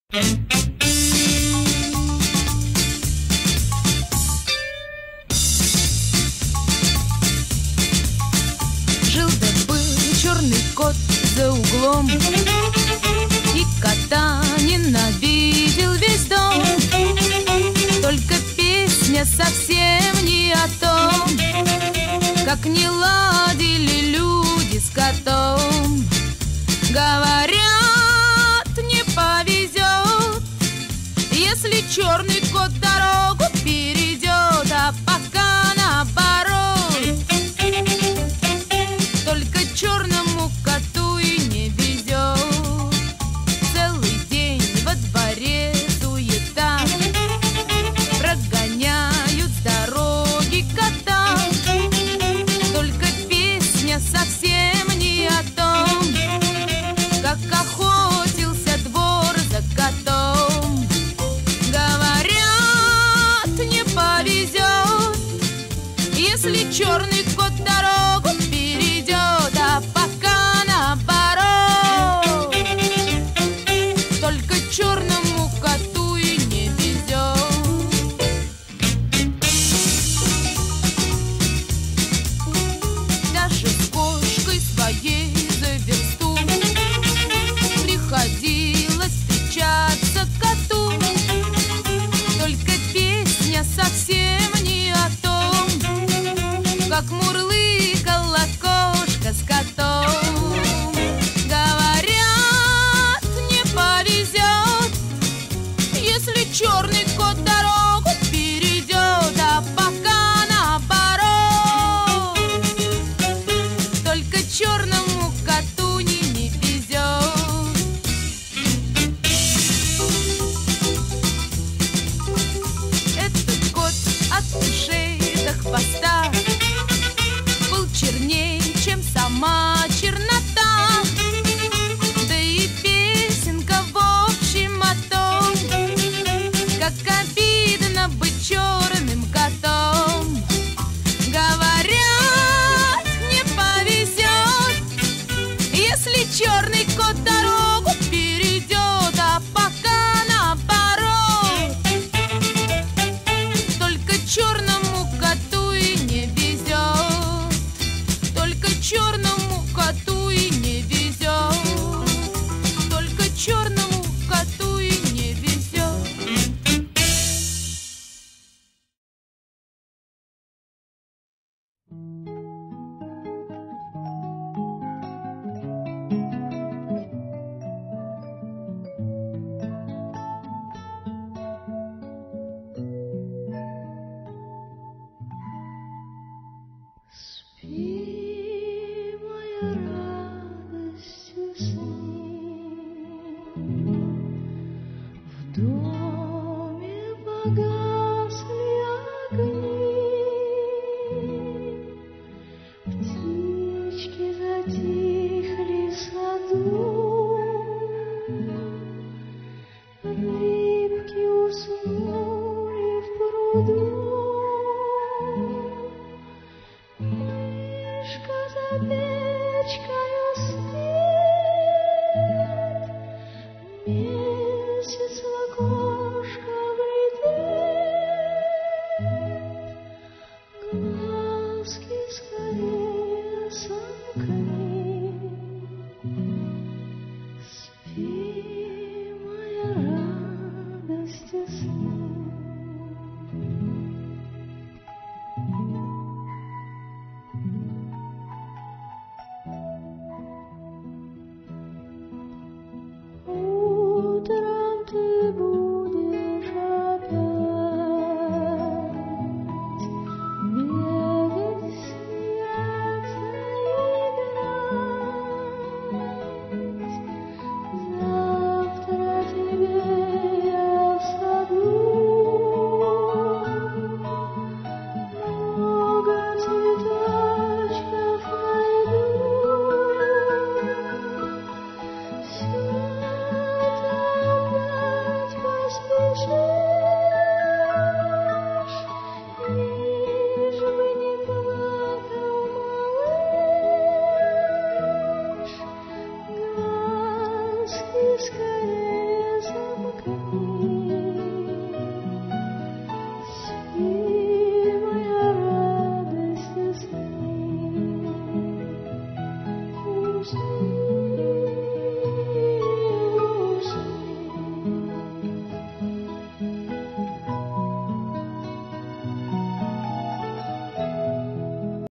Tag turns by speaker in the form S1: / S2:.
S1: Жил-да был черный кот за углом, и кота ненавидел весь дом. Только песня совсем не о том, как не ладили люди с котом. Говорят, не повезет, если черный кот дорогу перейдет, а пока наоборот. Только черному коту и не везет. Целый день во дворе суета, прогоняют с дороги кота. Только песня совсем не о том, как охотился двор за котом. Говорят, не повезет, если черный кот дорогу перейдет, а пока наоборот. Только черному коту и не везет. Даже с кошкой своей за версту приходилось встречаться коту. Только песня совсем не о том, как мурлыкала кошка с котом. Говорят, не повезет, если черный кот дорогу перейдет, а пока наоборот. Только черному коту не везет. Этот кот от ушей до хвоста был черней, чем сама чернота. Да и песенка в общем о том, как обидно быть черным котом. Говорят, не повезет, если черный кот дорогу перейдет, а пока наоборот. Только черному коту и не везет. Только черному коту и не везет. Только черному коту и не везет.
S2: Спи, моя радость, усни. В доме погасли огни, птички затихли в саду, рыбки уснули в пруду. Мишка за печкою спит, месяц в окошко глядит, глазки скорее сомкни. Спи, моя радость, усни.